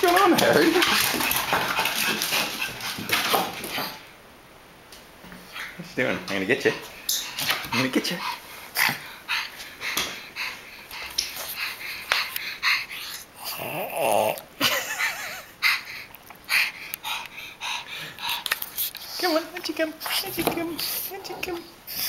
going on, Harry? What's he doing? I'm gonna get you. I'm gonna get you. Come on, why don't you come? Why don't you come? Why don't you come?